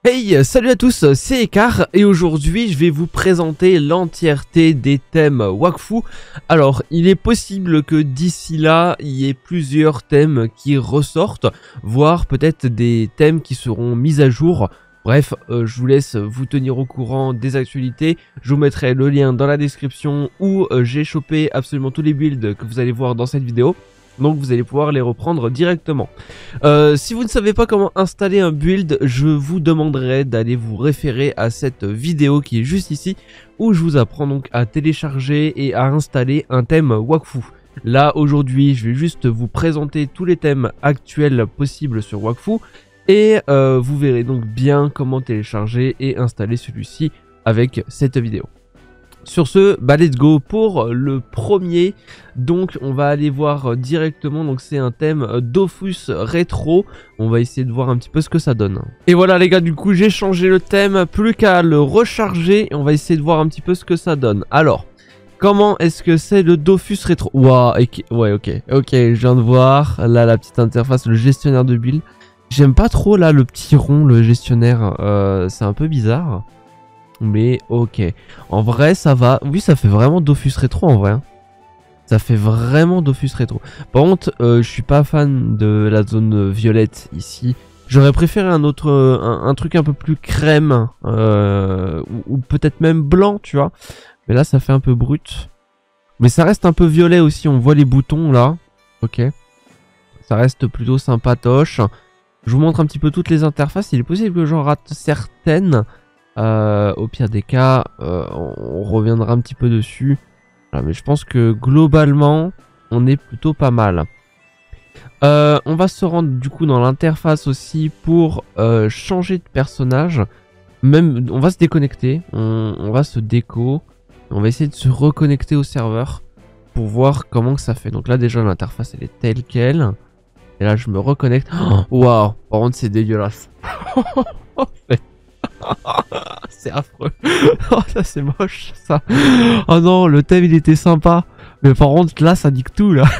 Hey, salut à tous, c'est Ekar et aujourd'hui je vais vous présenter l'entièreté des thèmes Wakfu. Alors, il est possible que d'ici là, il y ait plusieurs thèmes qui ressortent, voire peut-être des thèmes qui seront mis à jour. Bref, je vous laisse vous tenir au courant des actualités. Je vous mettrai le lien dans la description où j'ai chopé absolument tous les builds que vous allez voir dans cette vidéo. Donc vous allez pouvoir les reprendre directement. Si vous ne savez pas comment installer un build, je vous demanderai d'aller vous référer à cette vidéo qui est juste ici, où je vous apprends donc à télécharger et à installer un thème Wakfu. Là aujourd'hui je vais juste vous présenter tous les thèmes actuels possibles sur Wakfu, et vous verrez donc bien comment télécharger et installer celui-ci avec cette vidéo. Sur ce, bah let's go pour le premier. Donc on va aller voir directement, donc c'est un thème Dofus rétro. On va essayer de voir un petit peu ce que ça donne. Et voilà les gars, du coup j'ai changé le thème, plus qu'à le recharger et on va essayer de voir un petit peu ce que ça donne. Alors, comment est-ce que c'est le Dofus rétro? Waouh, ouais ok, je viens de voir là la petite interface, le gestionnaire de build. J'aime pas trop là le petit rond, le gestionnaire, c'est un peu bizarre. Mais ok, en vrai ça va, oui ça fait vraiment Dofus rétro en vrai, hein. Ça fait vraiment Dofus rétro. Par contre je suis pas fan de la zone violette ici. J'aurais préféré un autre, un truc un peu plus crème, ou peut-être même blanc tu vois. Mais là ça fait un peu brut. Mais ça reste un peu violet aussi, on voit les boutons là. Ok, ça reste plutôt sympatoche. Je vous montre un petit peu toutes les interfaces, il est possible que j'en rate certaines. Au pire des cas, on reviendra un petit peu dessus. Voilà, mais je pense que globalement, on est plutôt pas mal. On va se rendre du coup dans l'interface aussi pour changer de personnage. Même, on va se déconnecter, on va se déco. On va essayer de se reconnecter au serveur pour voir comment que ça fait. Donc là déjà l'interface elle est telle quelle. Et là je me reconnecte. Waouh, par contre c'est dégueulasse. C'est affreux. Oh ça c'est moche ça. Oh non, le thème il était sympa, mais par contre là ça nique tout là.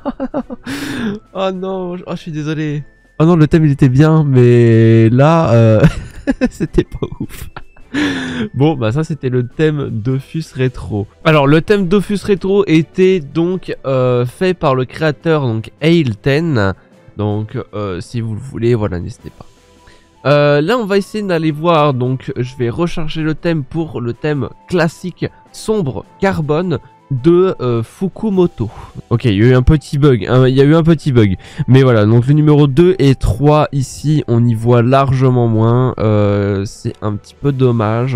Oh non, oh, je suis désolé. Oh non, le thème il était bien, mais là c'était pas ouf. Bon bah ça c'était le thème Dofus rétro. Alors le thème Dofus rétro était donc fait par le créateur donc Ale10. Donc si vous le voulez, voilà, n'hésitez pas. Là on va essayer d'aller voir, donc je vais recharger le thème pour le thème classique sombre carbone de Fukumoto. Ok, il y a eu un petit bug, mais voilà, donc le numéro 2 et 3 ici on y voit largement moins, c'est un petit peu dommage.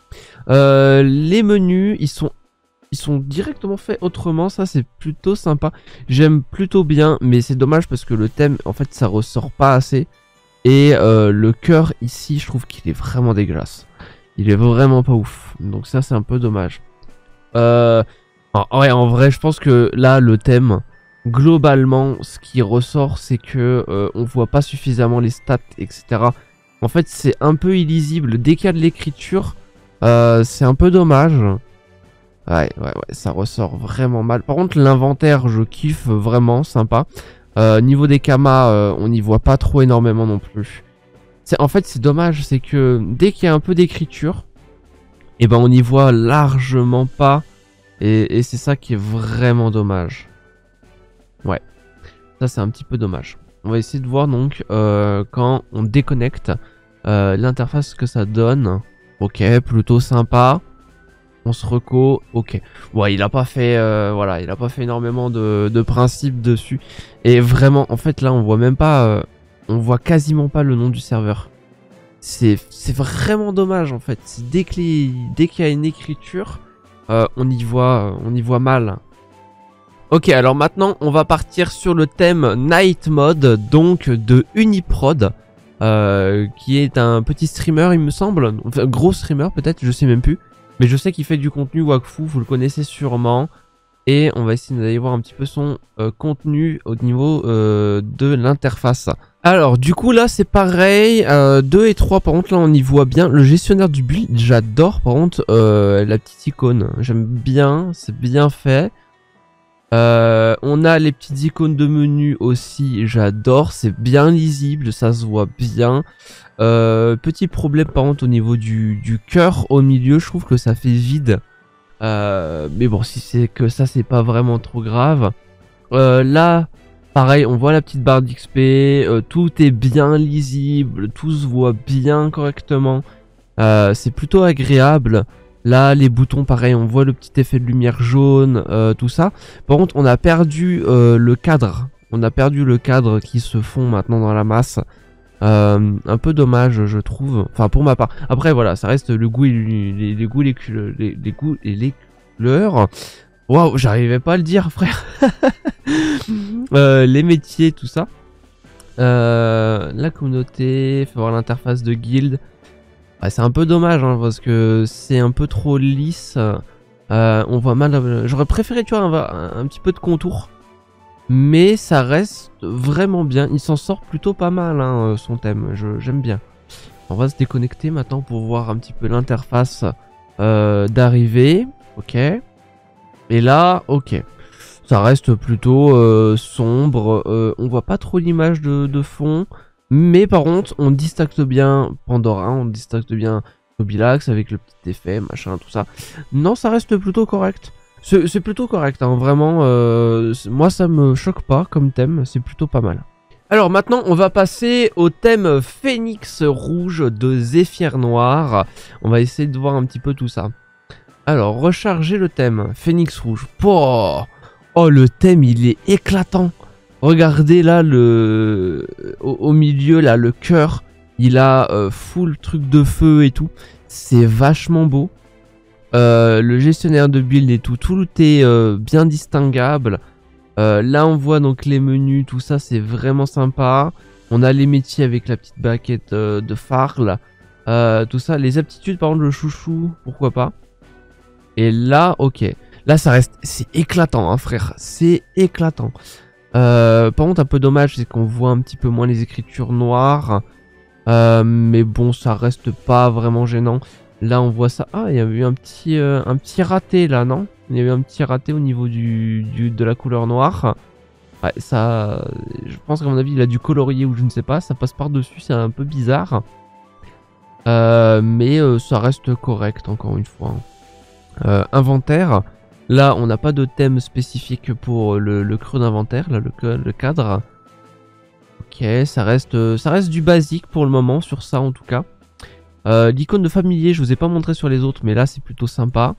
Les menus ils sont directement faits autrement, ça c'est plutôt sympa, j'aime plutôt bien, mais c'est dommage parce que le thème en fait ça ressort pas assez. Et le cœur ici, je trouve qu'il est vraiment dégueulasse. Il est vraiment pas ouf. Donc ça, c'est un peu dommage. Ouais, en vrai, je pense que là, le thème, globalement, ce qui ressort, c'est que on voit pas suffisamment les stats, etc. En fait, c'est un peu illisible. Dès qu'il y a de l'écriture, c'est un peu dommage. Ouais, ça ressort vraiment mal. Par contre, l'inventaire, je kiffe vraiment, sympa. Niveau des kamas, on n'y voit pas trop énormément non plus. En fait, c'est dommage, c'est que dès qu'il y a un peu d'écriture, et ben on n'y voit largement pas. Et c'est ça qui est vraiment dommage. Ouais, ça c'est un petit peu dommage. On va essayer de voir donc quand on déconnecte l'interface ce que ça donne. Ok, plutôt sympa. On se reco, ok. Ouais, il a pas fait, voilà, il a pas fait énormément de principes dessus. Et vraiment, en fait, là, on voit même pas, on voit quasiment pas le nom du serveur. C'est vraiment dommage, en fait. Dès qu'il y a une écriture, on y voit mal. Ok, alors maintenant, on va partir sur le thème Night Mode, donc de Uniprod, qui est un petit streamer, il me semble. Enfin, gros streamer, peut-être, je sais même plus. Mais je sais qu'il fait du contenu Wakfu, vous le connaissez sûrement. Et on va essayer d'aller voir un petit peu son contenu au niveau de l'interface. Alors du coup là c'est pareil, 2 et 3 par contre là on y voit bien. Le gestionnaire du build j'adore, par contre la petite icône, j'aime bien, c'est bien fait. On a les petites icônes de menu aussi, j'adore, c'est bien lisible, ça se voit bien. Petit problème par contre au niveau du cœur au milieu, je trouve que ça fait vide. Mais bon, si c'est que ça, c'est pas vraiment trop grave. Là, pareil, on voit la petite barre d'XP, tout est bien lisible, tout se voit bien correctement. C'est plutôt agréable. Là, les boutons, pareil, on voit le petit effet de lumière jaune, tout ça. Par contre, on a perdu le cadre. On a perdu le cadre qui se fond maintenant dans la masse. Un peu dommage, je trouve. Enfin, pour ma part. Après, voilà, ça reste le goût et les goûts et les goûts et les couleurs. Waouh, j'arrivais pas à le dire, frère. Les métiers, tout ça. La communauté, faut voir l'interface de guild. Ouais, c'est un peu dommage hein, parce que c'est un peu trop lisse. On voit mal. J'aurais préféré, tu vois, un petit peu de contour. Mais ça reste vraiment bien. Il s'en sort plutôt pas mal, hein, son thème. J'aime bien. On va se déconnecter maintenant pour voir un petit peu l'interface d'arrivée. Ok. Et là, ok. Ça reste plutôt sombre. On voit pas trop l'image de fond. Mais par contre, on distacte bien Pandora, on distacte bien Mobilax avec le petit effet, machin, tout ça. Non, ça reste plutôt correct. C'est plutôt correct, hein, vraiment. Moi, ça me choque pas comme thème, c'est plutôt pas mal. Alors maintenant, on va passer au thème Phénix Rouge de Zéphyr Noir. On va essayer de voir un petit peu tout ça. Alors, recharger le thème Phénix Rouge. Oh, le thème, il est éclatant. Regardez là au milieu là le cœur, il a full truc de feu et tout. C'est vachement beau. Le gestionnaire de build et tout est bien distinguable. Là on voit donc les menus, tout ça c'est vraiment sympa. On a les métiers avec la petite baguette de Farl. Tout ça, les aptitudes par exemple le chouchou, pourquoi pas. Et là ok, là ça reste, c'est éclatant hein frère, c'est éclatant. Par contre un peu dommage c'est qu'on voit un petit peu moins les écritures noires, mais bon ça reste pas vraiment gênant. Là on voit ça, ah il y a eu un petit raté là non? Il y a eu un petit raté au niveau de la couleur noire. Ouais ça, je pense qu'à mon avis il a dû colorier ou je ne sais pas, ça passe par dessus, c'est un peu bizarre. Mais ça reste correct encore une fois. Inventaire. Là, on n'a pas de thème spécifique pour le creux d'inventaire, là, le cadre. Ok, ça reste du basique pour le moment, sur ça en tout cas. L'icône de familier, je vous ai pas montré sur les autres, mais là c'est plutôt sympa.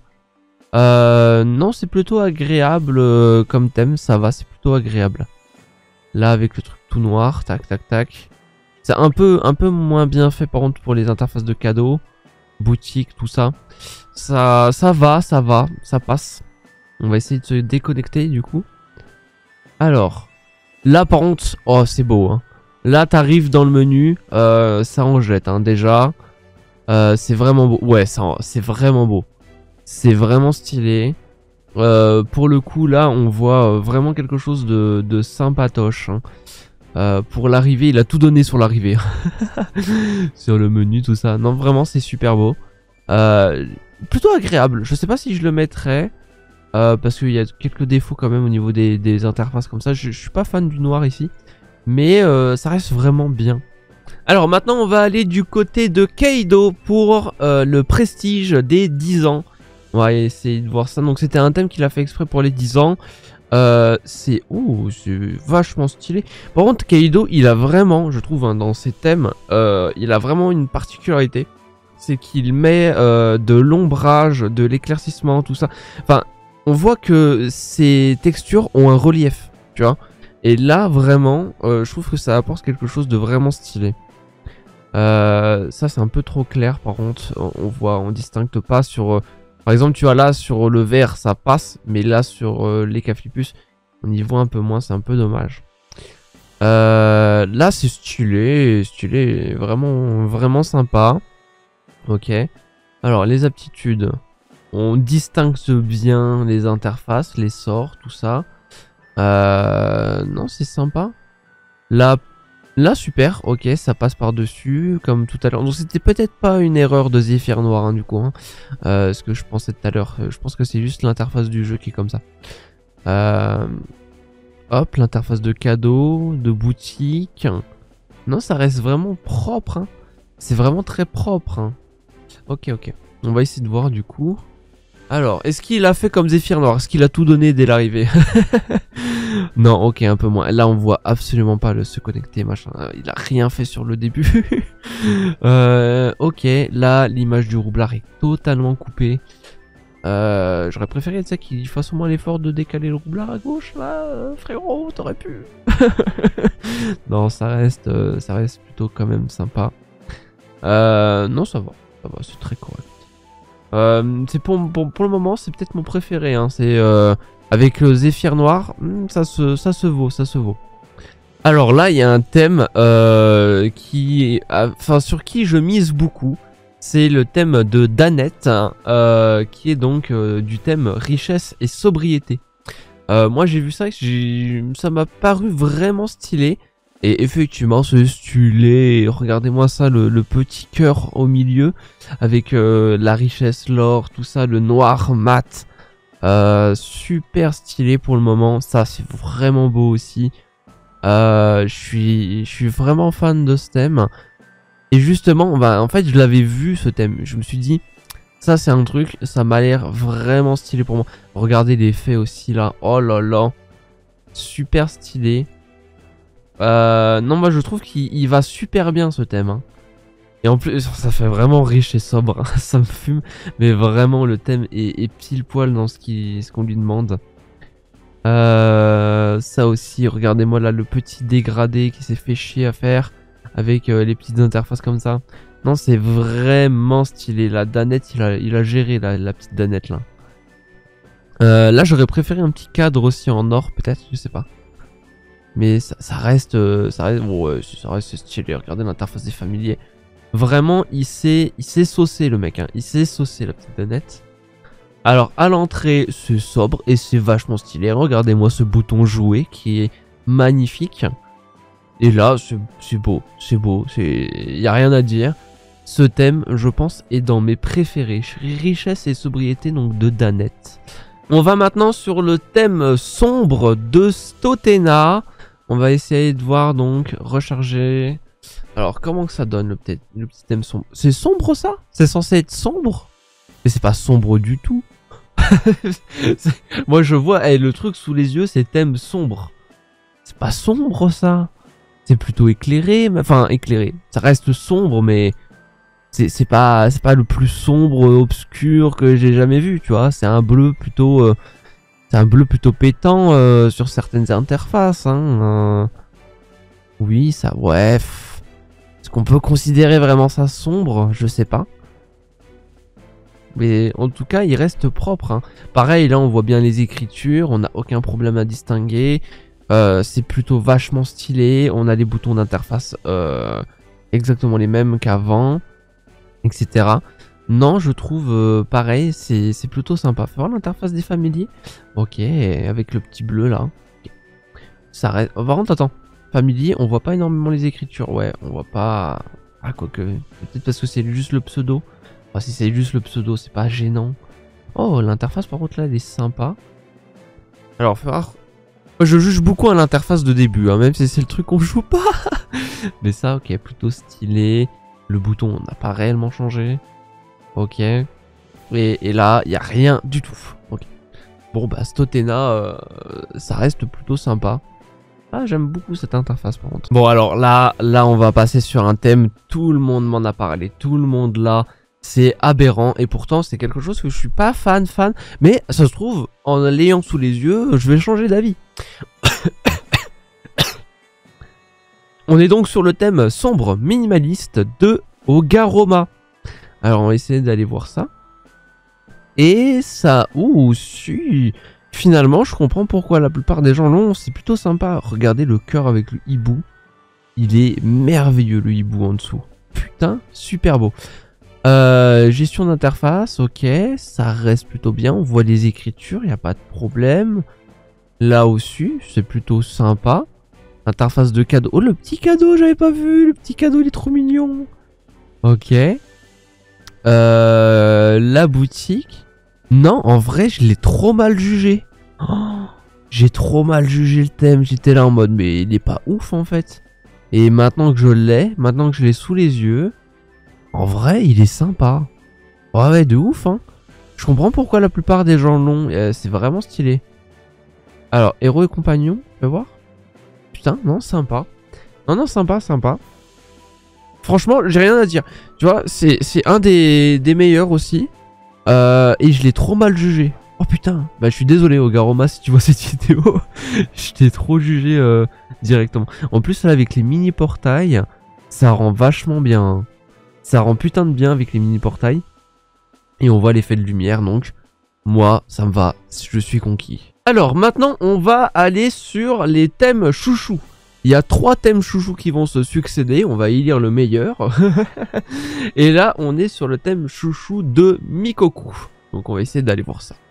Non, c'est plutôt agréable comme thème, ça va, c'est plutôt agréable. Là, avec le truc tout noir, tac, tac, tac. C'est un peu moins bien fait par contre pour les interfaces de cadeaux, boutique, tout ça. Ça va, ça passe. On va essayer de se déconnecter du coup. Alors, là par contre, oh c'est beau. Hein. Là t'arrives dans le menu, ça en jette hein, déjà. C'est vraiment beau. Ouais, c'est vraiment beau. C'est vraiment stylé. Pour le coup là, on voit vraiment quelque chose de sympatoche. Hein. Pour l'arrivée, il a tout donné sur l'arrivée. Sur le menu, tout ça. Non, vraiment, c'est super beau. Plutôt agréable. Je sais pas si je le mettrais. Parce qu'il y a quelques défauts quand même au niveau des interfaces comme ça. Je suis pas fan du noir ici. Mais ça reste vraiment bien. Alors maintenant on va aller du côté de Kaido pour le prestige des 10 ans. On va essayer de voir ça. Donc c'était un thème qu'il a fait exprès pour les 10 ans. C'est vachement stylé. Par contre Kaido il a vraiment, je trouve hein, dans ses thèmes, il a vraiment une particularité. C'est qu'il met de l'ombrage, de l'éclaircissement, tout ça. Enfin... On voit que ces textures ont un relief, tu vois. Et là, vraiment, je trouve que ça apporte quelque chose de vraiment stylé. Ça, c'est un peu trop clair, par contre. On distingue pas sur... par exemple, tu vois là, sur le vert, ça passe. Mais là, sur les Caflipus, on y voit un peu moins. C'est un peu dommage. Là, c'est stylé. Vraiment, vraiment sympa. Ok. Alors, les aptitudes... On distingue bien les interfaces, les sorts, tout ça. Non, c'est sympa. Là, super, ok, ça passe par-dessus, comme tout à l'heure. Donc c'était peut-être pas une erreur de Zéphyr Noir, hein, du coup. Hein, ce que je pensais tout à l'heure. Je pense que c'est juste l'interface du jeu qui est comme ça. Euh, Hop, l'interface de cadeau, de boutique. Non, ça reste vraiment propre. Hein. C'est vraiment très propre. Hein. Ok, ok. On va essayer de voir du coup. Alors, est-ce qu'il a fait comme Zéphyr Noir? Est-ce qu'il a tout donné dès l'arrivée? Non, ok, un peu moins. Là, on voit absolument pas le se connecter, machin. Il a rien fait sur le début. Ok, là, l'image du roublard est totalement coupée. J'aurais préféré, tu sais, qu'il fasse au moins l'effort de décaler le roublard à gauche, là, frérot, t'aurais pu. Non, ça reste plutôt quand même sympa. Non, ça va, c'est très correct. C'est pour le moment, c'est peut-être mon préféré. Hein. C'est avec le Zéphyr Noir, ça se vaut. Alors là, il y a un thème sur qui je mise beaucoup. C'est le thème de Danette, qui est donc du thème richesse et sobriété. Moi, j'ai vu ça, ça m'a paru vraiment stylé. Et effectivement, c'est stylé. Regardez-moi ça, le petit cœur au milieu, avec la richesse, l'or, tout ça, le noir mat. Super stylé pour le moment. Ça, c'est vraiment beau aussi. Je suis vraiment fan de ce thème. Et justement, bah, en fait, je l'avais vu ce thème. Je me suis dit, ça, c'est un truc, ça m'a l'air vraiment stylé pour moi. Regardez l'effet aussi là. Oh là là. Super stylé. Non, moi je trouve qu'il va super bien ce thème. Hein. Et en plus, ça fait vraiment riche et sobre. Hein. Ça me fume. Mais vraiment, le thème est pile poil dans ce qu'on lui demande. Ça aussi, regardez-moi là, le petit dégradé qui s'est fait chier à faire. Avec les petites interfaces comme ça. Non, c'est vraiment stylé. La Danette, il a géré la petite Danette là. Là, j'aurais préféré un petit cadre aussi en or, peut-être, je sais pas. Mais ça reste stylé. Regardez l'interface des familiers. Vraiment, il s'est saucé le mec. Hein. Il s'est saucé la petite Danette. Alors, à l'entrée, c'est sobre et c'est vachement stylé. Regardez-moi ce bouton jouer qui est magnifique. Et là, c'est beau. Il n'y a rien à dire. Ce thème, je pense, est dans mes préférés. Richesse et sobriété, donc de Danette. On va maintenant sur le thème sombre de Stotena. On va essayer de voir donc, recharger. Alors, comment que ça donne le petit thème sombre? C'est sombre ça? C'est censé être sombre? Mais c'est pas sombre du tout. Moi, je vois le truc sous les yeux, c'est thème sombre. C'est pas sombre ça? C'est plutôt éclairé, enfin éclairé. Ça reste sombre, mais c'est pas le plus sombre, obscur que j'ai jamais vu, tu vois. C'est un bleu plutôt pétant sur certaines interfaces. Hein. Oui, ça, ouais. Est-ce qu'on peut considérer vraiment ça sombre? Je sais pas. Mais en tout cas, il reste propre. Hein. Pareil, là, on voit bien les écritures. On n'a aucun problème à distinguer. C'est plutôt vachement stylé. On a les boutons d'interface exactement les mêmes qu'avant, etc. Non, je trouve pareil, c'est plutôt sympa. Faut voir l'interface des familiers. Ok, avec le petit bleu là. Okay. Ça reste. Oh, par contre, attends. Familier, on voit pas énormément les écritures. Ouais, on voit pas. Ah, quoique. Peut-être parce que c'est juste le pseudo. Enfin, si c'est juste le pseudo, c'est pas gênant. Oh, l'interface par contre là, elle est sympa. Alors, faut voir. Je juge beaucoup à l'interface de début, hein, même si c'est le truc qu'on joue pas. Mais ça, ok, plutôt stylé. Le bouton n'a pas réellement changé. Ok. Et là, il n'y a rien du tout. Ok. Bon, bah, Stotena, ça reste plutôt sympa. Ah, j'aime beaucoup cette interface, par contre. Bon, alors là, on va passer sur un thème. Tout le monde m'en a parlé. Tout le monde là. C'est aberrant et pourtant c'est quelque chose que je suis pas fan, mais ça se trouve en l'ayant sous les yeux, je vais changer d'avis. On est donc sur le thème sombre minimaliste de Ogaroma. Alors on va essayer d'aller voir ça. Et ça, ouh, si. Finalement, je comprends pourquoi la plupart des gens l'ont. C'est plutôt sympa. Regardez le cœur avec le hibou. Il est merveilleux le hibou en dessous. Putain, super beau. Gestion d'interface, ok, ça reste plutôt bien, on voit les écritures, il n'y a pas de problème. Là aussi, c'est plutôt sympa. Interface de cadeau, oh le petit cadeau, j'avais pas vu, le petit cadeau il est trop mignon. Ok. La boutique, non, en vrai je l'ai trop mal jugé. Oh, J'ai trop mal jugé le thème. J'étais là en mode, mais il est pas ouf en fait. Et maintenant que je l'ai, maintenant que je l'ai sous les yeux, en vrai, il est sympa. Ouais, ouais, de ouf, hein. Je comprends pourquoi la plupart des gens l'ont. C'est vraiment stylé. Alors, héros et compagnons, tu vas voir. Putain, non, sympa. Non, non, sympa, sympa. Franchement, j'ai rien à dire. Tu vois, c'est un des meilleurs aussi. Et je l'ai trop mal jugé. Oh putain, bah je suis désolé Ogaroma si tu vois cette vidéo. Je t'ai trop jugé directement. En plus là avec les mini portails, ça rend vachement bien. Ça rend putain de bien avec les mini portails. Et on voit l'effet de lumière donc. Moi, ça me va, je suis conquis. Alors maintenant on va aller sur les thèmes chouchou. Il y a 3 thèmes chouchou qui vont se succéder, on va élire le meilleur. Et là on est sur le thème chouchou de Mikoku. Donc on va essayer d'aller voir ça.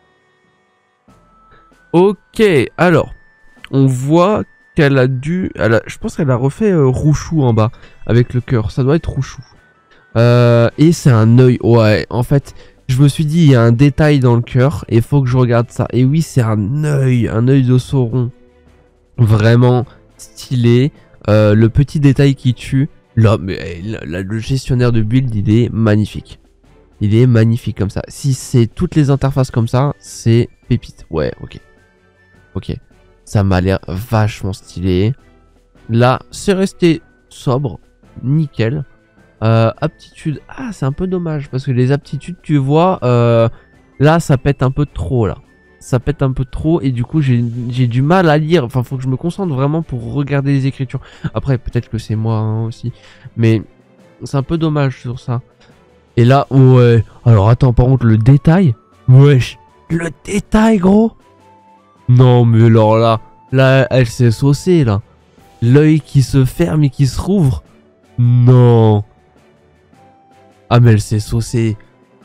Ok, alors, on voit qu'elle a dû... je pense qu'elle a refait Rouchou en bas, avec le cœur. Ça doit être Rouchou. Et c'est un œil. Ouais, en fait, je me suis dit, il y a un détail dans le cœur, et il faut que je regarde ça. Et oui, c'est un œil de Sauron. Vraiment stylé. Le petit détail qui tue. Là, mais le gestionnaire de build, il est magnifique. Il est magnifique comme ça. Si c'est toutes les interfaces comme ça, c'est pépite. Ouais, ok. Ok, ça m'a l'air vachement stylé. Là, c'est resté sobre, nickel. Aptitude, ah c'est un peu dommage parce que les aptitudes, tu vois, là ça pète un peu trop là. Ça pète un peu trop et du coup j'ai du mal à lire. Enfin, faut que je me concentre vraiment pour regarder les écritures. Après, peut-être que c'est moi hein, aussi, mais c'est un peu dommage sur ça. Et là, ouais. Alors attends, par contre le détail, wesh, le détail gros. Non mais alors là elle s'est saucée là. L'œil qui se ferme et qui se rouvre. Non. Ah mais elle s'est saucée.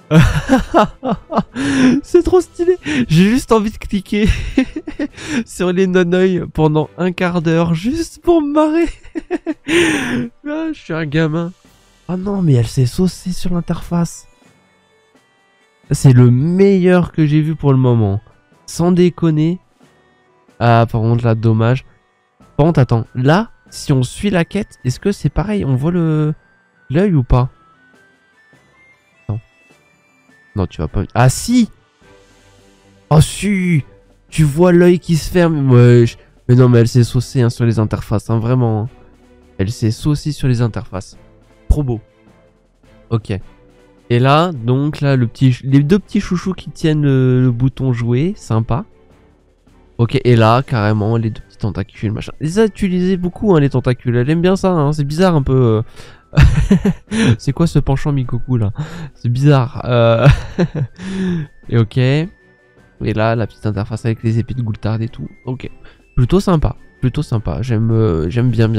C'est trop stylé. J'ai juste envie de cliquer sur les non-œils pendant un quart d'heure juste pour me marrer. Ah, je suis un gamin. Ah non mais elle s'est saucée sur l'interface. C'est le meilleur que j'ai vu pour le moment. Sans déconner. Ah, par contre, là, dommage. Par contre, attends. Là, si on suit la quête, est-ce que c'est pareil? On voit l'œil ou pas? Non. Non, tu vas pas... Ah, si! Oh, si! Tu vois l'œil qui se ferme. Wesh. Mais non, mais elle s'est saucée hein, sur les interfaces. Hein, vraiment. Hein. Elle s'est saucée sur les interfaces. Trop beau. Ok. Et là, donc, là, les 2 petits chouchous qui tiennent le bouton jouer. Sympa. Ok, et là, carrément, les 2 petits tentacules, machin. Les a utilisés beaucoup, hein, les tentacules. Elle aime bien ça, hein. C'est bizarre un peu. C'est quoi ce penchant Mikoku, là? C'est bizarre. Et ok. Et là, la petite interface avec les épées de Goultard et tout. Ok. Plutôt sympa. Plutôt sympa. J'aime bien.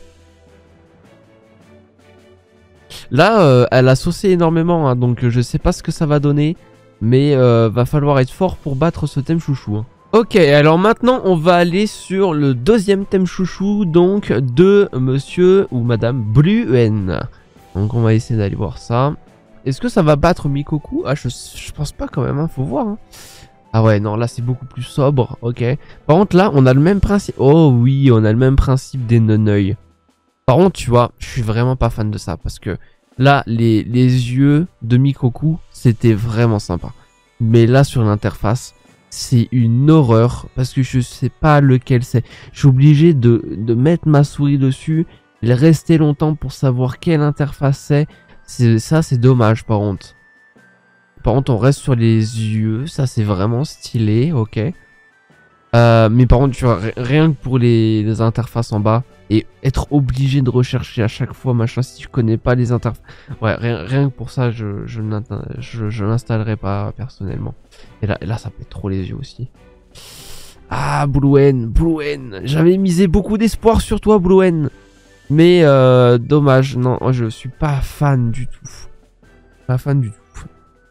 Là, elle a saucé énormément, hein, donc je sais pas ce que ça va donner. Mais va falloir être fort pour battre ce thème chouchou, hein. Ok, alors maintenant on va aller sur le 2e thème chouchou, donc de monsieur ou madame Bluen. Donc on va essayer d'aller voir ça. Est-ce que ça va battre Mikoku? Ah je pense pas quand même, hein, faut voir. Hein. Ah ouais, non, là c'est beaucoup plus sobre, ok. Par contre là on a le même principe. Oh oui, on a le même principe des non-œils. Par contre tu vois, je suis vraiment pas fan de ça parce que là les yeux de Mikoku c'était vraiment sympa. Mais là sur l'interface... c'est une horreur parce que je sais pas lequel c'est. Je suis obligé de mettre ma souris dessus, et rester longtemps pour savoir quelle interface c'est. Ça c'est dommage par contre. Par contre on reste sur les yeux, ça c'est vraiment stylé, ok. Mais par contre tu vois, rien que pour les interfaces en bas, et être obligé de rechercher à chaque fois machin si tu connais pas les interfaces. Ouais, rien que pour ça je l'installerai pas personnellement. Et là ça pète trop les yeux aussi. Ah Bluen, j'avais misé beaucoup d'espoir sur toi Bluen. Mais dommage, non, je suis pas fan du tout. Pas fan du tout.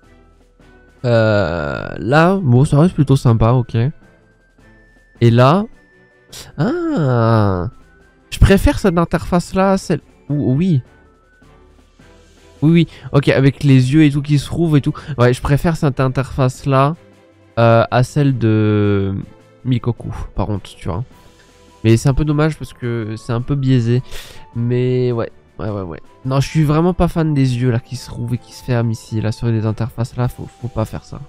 Là, bon ça reste plutôt sympa, ok. Et là... Ah, je préfère cette interface là, celle... Oui. Oui, ok, avec les yeux et tout qui se rouvrent et tout. Ouais, je préfère cette interface là à celle de Mikoku, par contre, tu vois. Mais c'est un peu dommage parce que c'est un peu biaisé. Mais ouais. Non, je suis vraiment pas fan des yeux là qui se trouvent et qui se ferment ici. Là, sur les interfaces, là, faut pas faire ça.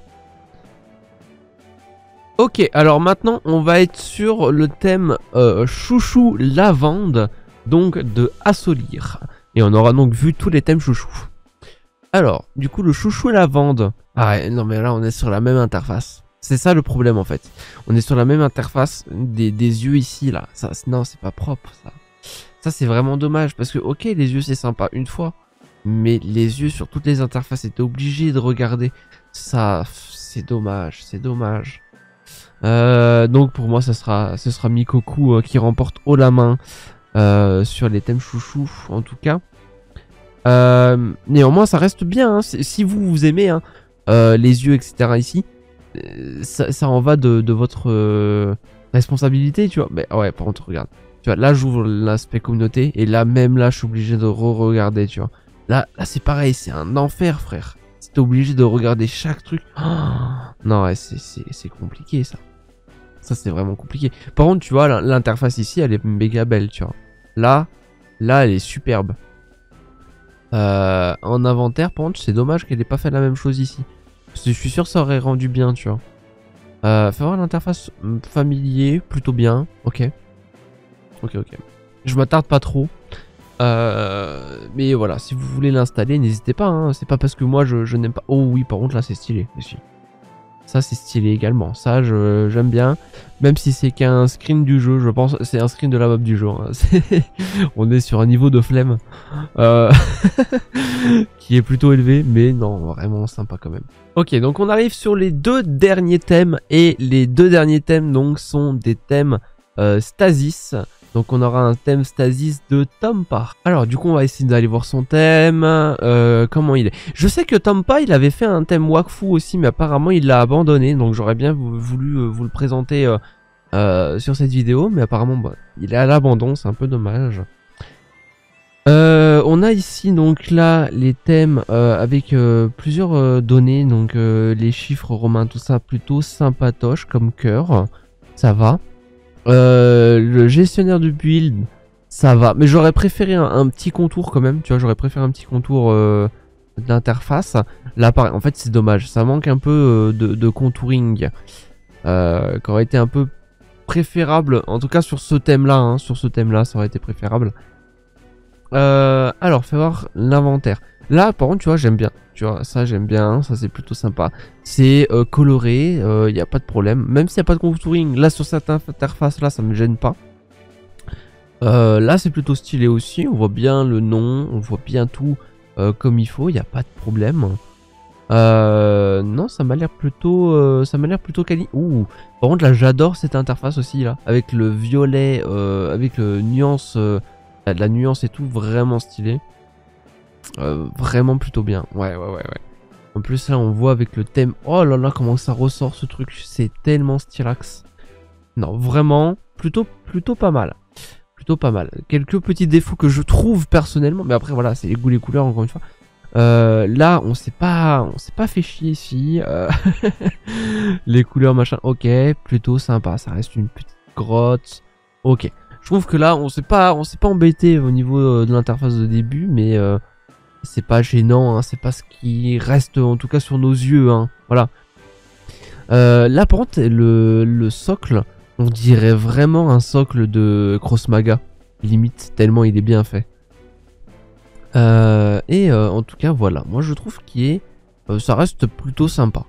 Ok, alors maintenant, on va être sur le thème chouchou lavande, donc de Assolir. Et on aura donc vu tous les thèmes chouchou. Alors, du coup, le chouchou lavande. Ah ouais, non mais là, on est sur la même interface. C'est ça le problème en fait. On est sur la même interface des yeux ici là. Ça, non, c'est pas propre ça. Ça c'est vraiment dommage parce que ok les yeux c'est sympa une fois. Mais les yeux sur toutes les interfaces étaient obligés de regarder. Ça c'est dommage, c'est dommage. Donc pour moi ce sera Mikoku qui remporte haut la main sur les thèmes chouchou en tout cas. Néanmoins ça reste bien hein. Si vous aimez hein, les yeux etc ici. Ça en va de votre responsabilité, tu vois. Mais ouais, par contre, regarde. Tu vois, là, j'ouvre l'aspect communauté. Et là, même là, je suis obligé de re-regarder, tu vois. Là c'est pareil, c'est un enfer, frère. T'es obligé de regarder chaque truc. Oh non, ouais, c'est compliqué, ça. Ça, c'est vraiment compliqué. Par contre, tu vois, l'interface ici, elle est méga belle, tu vois. Là, elle est superbe. En inventaire, par contre, c'est dommage qu'elle ait pas fait la même chose ici. Je suis sûr que ça aurait rendu bien, tu vois. Fais voir l'interface familier, plutôt bien. Ok. Je m'attarde pas trop. Mais voilà, si vous voulez l'installer, n'hésitez pas. Hein. C'est pas parce que moi je n'aime pas. Oh oui, par contre là c'est stylé. Ça c'est stylé également. Ça j'aime bien. Même si c'est qu'un screen du jeu, je pense. C'est un screen de la map du jeu. Hein. On est sur un niveau de flemme. Qui est plutôt élevé. Mais non, vraiment sympa quand même. Ok, donc on arrive sur les deux derniers thèmes. Et les deux derniers thèmes donc sont des thèmes Stasis. Donc on aura un thème Stasis de Tompa. Alors du coup on va essayer d'aller voir son thème. Comment il est. Je sais que Tompa il avait fait un thème Wakfu aussi, mais apparemment il l'a abandonné. Donc j'aurais bien voulu vous le présenter sur cette vidéo. Mais apparemment bah, il est à l'abandon, c'est un peu dommage. On a ici donc là les thèmes avec plusieurs données. Donc les chiffres romains, tout ça plutôt sympatoche comme cœur. Ça va. Le gestionnaire de build, ça va. Mais j'aurais préféré un petit contour quand même. Tu vois, j'aurais préféré un petit contour d'interface. Là, pareil, en fait, c'est dommage. Ça manque un peu de contouring. Qui aurait été un peu préférable. En tout cas, sur ce thème-là. Hein, sur ce thème-là, ça aurait été préférable. Alors, fais voir l'inventaire. Là, par contre, tu vois, j'aime bien. Tu vois, ça, j'aime bien. Ça, c'est plutôt sympa. C'est coloré. Il n'y a pas de problème. Même s'il n'y a pas de contouring. Là, sur cette interface-là, ça me gêne pas. Là, c'est plutôt stylé aussi. On voit bien le nom. On voit bien tout comme il faut. Il n'y a pas de problème. Non, ça m'a l'air plutôt... quali. Ouh. Par contre, là, j'adore cette interface aussi, là. Avec le violet. Avec le nuance... la nuance et tout. Vraiment stylé. Vraiment plutôt bien. Ouais. En plus là on voit avec le thème. Oh là là comment ça ressort ce truc. C'est tellement stylax. Non vraiment plutôt pas mal. Plutôt pas mal. Quelques petits défauts que je trouve personnellement. Mais après voilà c'est les goûts les couleurs encore une fois. Là on s'est pas fait chier ici. Les couleurs machin. Ok plutôt sympa. Ça reste une petite grotte. Ok. Je trouve que là on s'est pas embêté au niveau de l'interface de début. Mais c'est pas gênant, hein, c'est pas ce qui reste en tout cas sur nos yeux, hein, voilà. Là par contre le socle, on dirait vraiment un socle de Cross Maga, limite tellement il est bien fait. En tout cas voilà, moi je trouve qu'il est, ça reste plutôt sympa.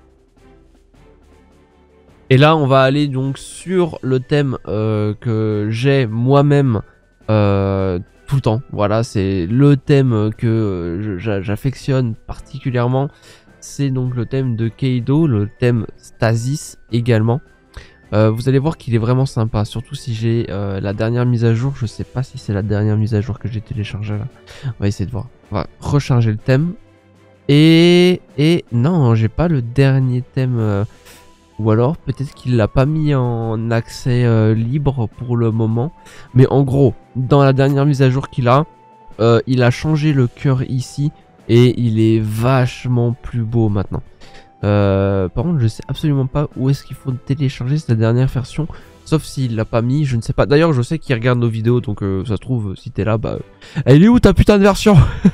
Et là on va aller donc sur le thème que j'ai moi-même tout le temps, voilà, c'est le thème que j'affectionne particulièrement. C'est donc le thème de Keido, le thème Stasis également. Vous allez voir qu'il est vraiment sympa, surtout si j'ai la dernière mise à jour. Je sais pas si c'est la dernière mise à jour que j'ai téléchargée là. On va essayer de voir. On va recharger le thème. Et non, j'ai pas le dernier thème. Ou alors peut-être qu'il l'a pas mis en accès libre pour le moment. Mais en gros, dans la dernière mise à jour qu'il a, il a changé le cœur ici. Et il est vachement plus beau maintenant. Par contre, je sais absolument pas où est-ce qu'il faut télécharger cette dernière version. Sauf s'il l'a pas mis, je ne sais pas. D'ailleurs, je sais qu'il regarde nos vidéos, donc ça se trouve, si t'es là, bah... Elle est où ta putain de version?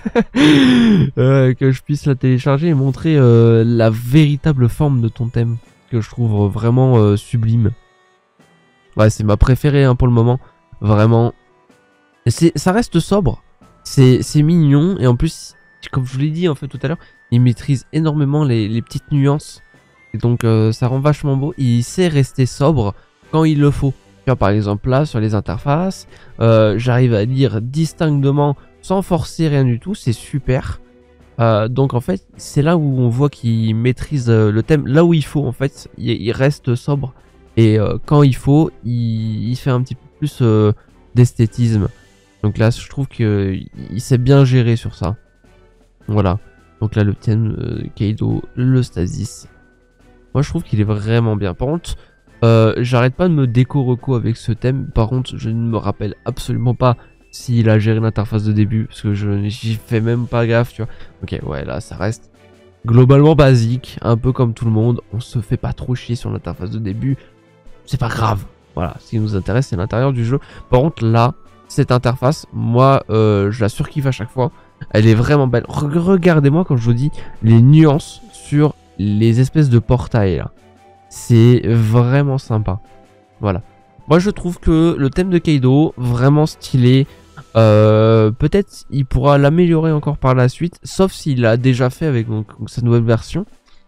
Que je puisse la télécharger et montrer la véritable forme de ton thème. Que je trouve vraiment sublime. Ouais, c'est ma préférée hein, pour le moment. Vraiment. Ça reste sobre. C'est mignon. Et en plus, comme je vous l'ai dit en fait tout à l'heure, il maîtrise énormément les petites nuances. Et donc ça rend vachement beau. Il sait rester sobre quand il le faut. Tu vois, par exemple là, sur les interfaces, j'arrive à lire distinctement sans forcer rien du tout. C'est super. Donc en fait, c'est là où on voit qu'il maîtrise le thème. Là où il faut en fait, il reste sobre. Et quand il faut, il fait un petit peu plus d'esthétisme. Donc là, je trouve qu'il s'est bien géré sur ça. Voilà. Donc là, le thème Kaido, le Stasis. Moi, je trouve qu'il est vraiment bien. Par contre, j'arrête pas de me déco-reco avec ce thème. Par contre, je ne me rappelle absolument pas s'il a géré l'interface de début. Parce que j'y fais même pas gaffe, tu vois. Ok, ouais, là, ça reste globalement basique. Un peu comme tout le monde. On se fait pas trop chier sur l'interface de début. C'est pas grave. Voilà, ce qui nous intéresse, c'est l'intérieur du jeu. Par contre, là, cette interface, moi, je la surkiffe à chaque fois. Elle est vraiment belle. Regardez-moi, quand je vous dis, les nuances sur les espèces de portails, là. C'est vraiment sympa. Voilà. Moi, je trouve que le thème de Kaido, vraiment stylé. Peut-être il pourra l'améliorer encore par la suite. Sauf s'il l'a déjà fait avec donc, sa nouvelle version.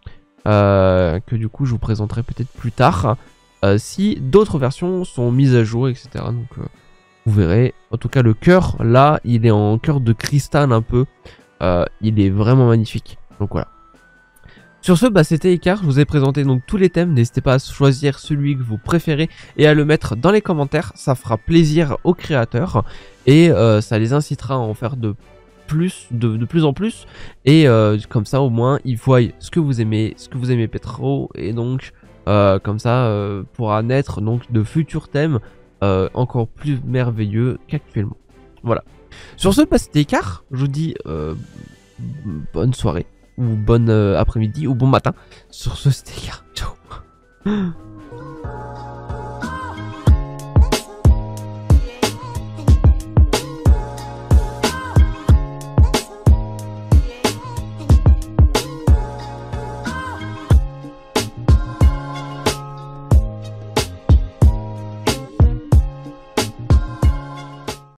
Que du coup, je vous présenterai peut-être plus tard. Si d'autres versions sont mises à jour, etc. Donc vous verrez. En tout cas le cœur, là, il est en cœur de cristal un peu. Il est vraiment magnifique. Donc voilà. Sur ce, bah, c'était Icar, je vous ai présenté donc tous les thèmes. N'hésitez pas à choisir celui que vous préférez et à le mettre dans les commentaires. Ça fera plaisir aux créateurs. Et ça les incitera à en faire de plus en plus. Et comme ça au moins ils voient ce que vous aimez pas trop. Et donc... comme ça pourra naître donc de futurs thèmes encore plus merveilleux qu'actuellement. Voilà. Sur ce, bah, c'était Icar. Je vous dis bonne soirée ou bonne après-midi ou bon matin. Sur ce, c'était Icar. Ciao.